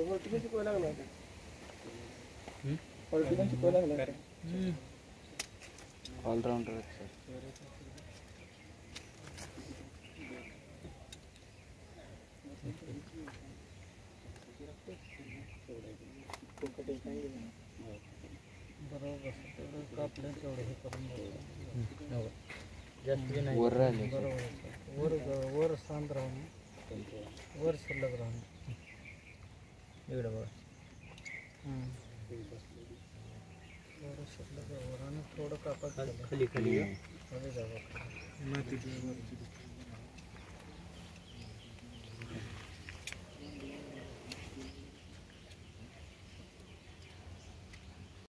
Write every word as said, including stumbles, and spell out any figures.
All-rounder आहेत sir. बरोबर कापलं तेवढं हे करून जास्त नाही वर राहिले बरोबर वर वर शांत राहून वर शिल्लक राहून इकडं बघा वर शिल्लक वर आणि थोडं कापा खाली खाली खाली जावं.